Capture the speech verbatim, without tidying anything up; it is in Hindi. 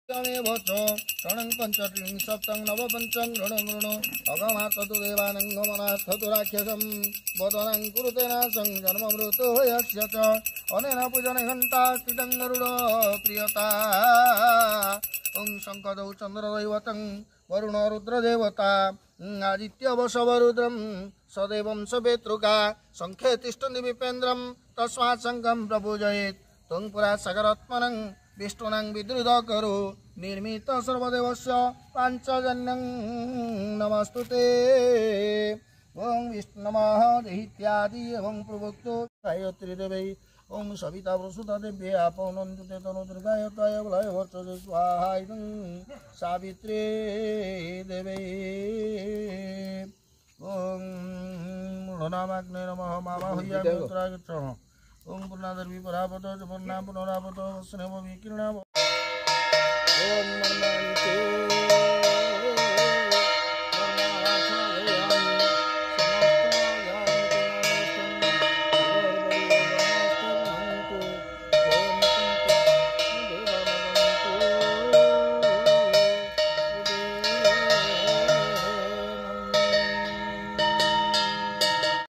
षणं पंचत्रिं सप्तं नव पंचं ऋणं ऋण अगमार्थतु देवानं गमनार्थतु राक्षसं वदनं कुरुते नाशं जन्ममृतो यस्य च अनेन पूजने घण्टा स्थितं गरुड प्रियता ओं शङ्करौ चन्द्रदैवतं वरुण रुद्रदेवता आदित्यवशवरुद्रं सदैवं सवेतृका शङ्खे तिष्ठन्ति विपेन्द्रं तस्मात् शङ्खं प्रपूजयेत् त्वं पुरा सगरात्मनं विष्णुनं विद्रुत करो निर्मित सर्वदेवस्य पाञ्चजन्यं नमस्तुते ओं विष्णुनमः देहित्यादि एवं प्रवक्तो गायत्री देवै ओं सविता प्रसूता देव्ये आपो नन्दुते तनु दुर्गाय ताय बलाय वर्चसे स्वाहा इदं सावित्रे देवै ओं मूढनामाग्ने नमः मावाहयामि उत्तरागच्छः ओं पूर्णादर्वी परापतो च पूर्णा पुनरापतो स्नेहो विकीर्णा